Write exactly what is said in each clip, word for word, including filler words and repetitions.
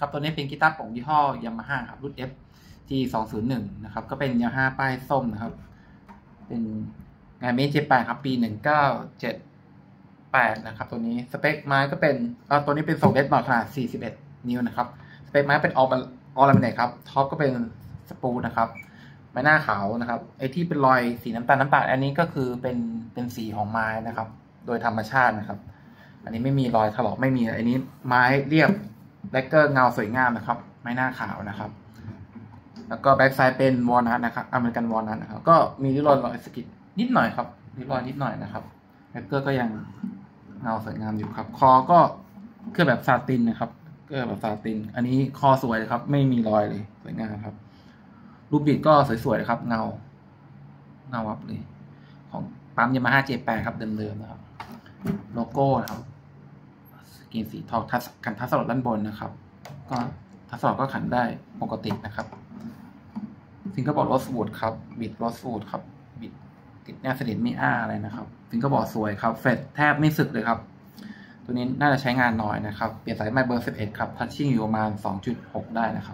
ตัวนี้เป็นกีตาร์โปร่งยี่ห้อยามาฮ่าครับรุ่น เอฟ จี สองศูนย์หนึ่งนะครับก็เป็นยามาฮ่าป้ายส้มนะครับเป็นงานเมจิแปดครับปีหนึ่งเก้าเจ็ดแปดนะครับตัวนี้สเปคไม้ก็เป็นตัวนี้เป็นสองเดซิเบลขนาดสี่สิบเอ็ดนิ้วนะครับสเปคไม้เป็นออลออลลามิเนตครับท็อปก็เป็นสปูนะครับไม้หน้าขาวนะครับไอที่เป็นรอยสีน้ำตาลน้ำตาลอันนี้ก็คือเป็นเป็นสีของไม้นะครับโดยธรรมชาตินะครับอันนี้ไม่มีรอยถลอกไม่มีอันนี้ไม้เรียบแบล็กเกอร์เงาสวยงามนะครับไม้หน้าขาวนะครับแล้วก็แบ็กไซด์เป็นวอลนัทนะครับอเมริกันวอลนัทนะครับก็มีริ้วรอยรอยสกิดนิดหน่อยครับริ้วรอยนิดหน่อยนะครับแบล็กเกอร์ก็ยังเงาสวยงามอยู่ครับคอก็เครื่องแบบซาตินนะครับเครื่องแบบซาตินอันนี้คอสวยเลยครับไม่มีรอยเลยสวยงามครับรูปบิดก็สวยๆนะครับเงาเงาวับเลยของปั๊มยามาฮ่า เจ แปด ครับเดิมๆนะครับโลโก้นะครับสกรีนสีทองทัชขันทัชสลอดด้านบนนะครับก็ทัชสลอดก็ขันได้ปกตินะครับฟิงเกอร์บอร์ดโรสวูดครับบิดโรสวูดครับบิดติดแนบสนิทไม่อ้าอะไรนะครับฟิงเกอร์บอร์ดสวยครับเฟดแทบไม่สึกเลยครับตัวนี้น่าจะใช้งานน้อยนะครับเปลี่ยนสายไม้เบอร์สิบเอ็ดครับทัชชิ่งอยู่ประมาณ สองจุดหก ได้นะครับ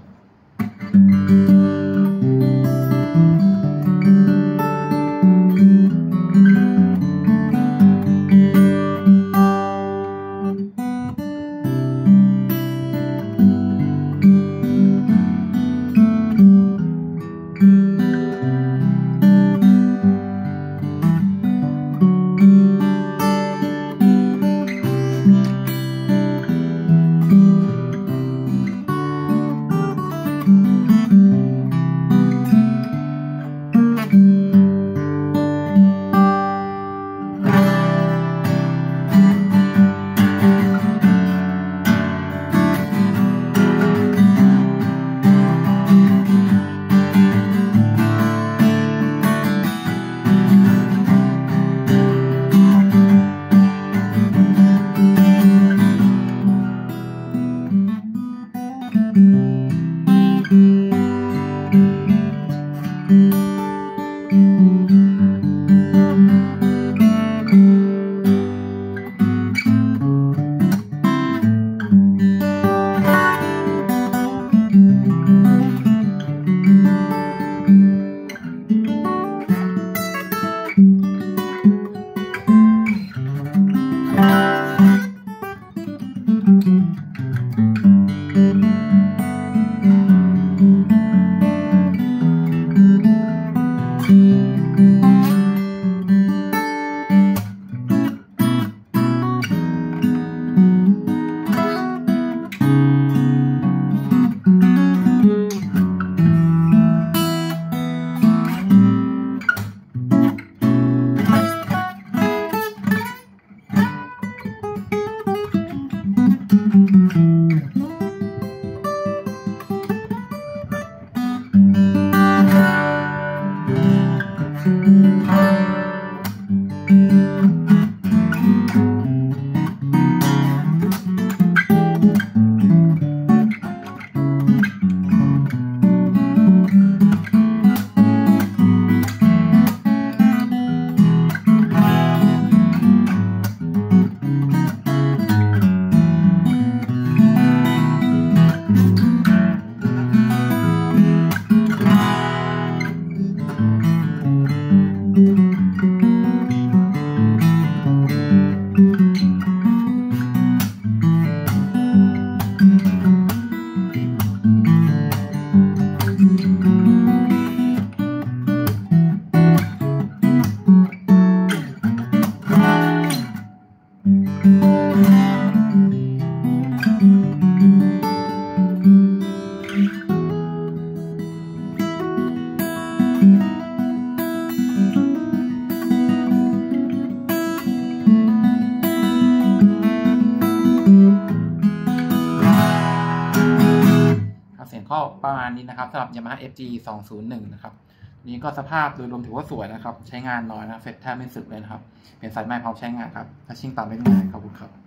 ก็ประมาณนี้นะครับสำหรับ Yamaha เอฟ จี สองศูนย์หนึ่งนะครับนี้ก็สภาพโดยรวมถือว่าสวยนะครับใช้งานน้อยนะเฟซแทบไม่สึกเลยนะครับเป็นสายไม้พร้อมใช้งานครับทัชชิ่งตามได้ง่ายขอบคุณครับ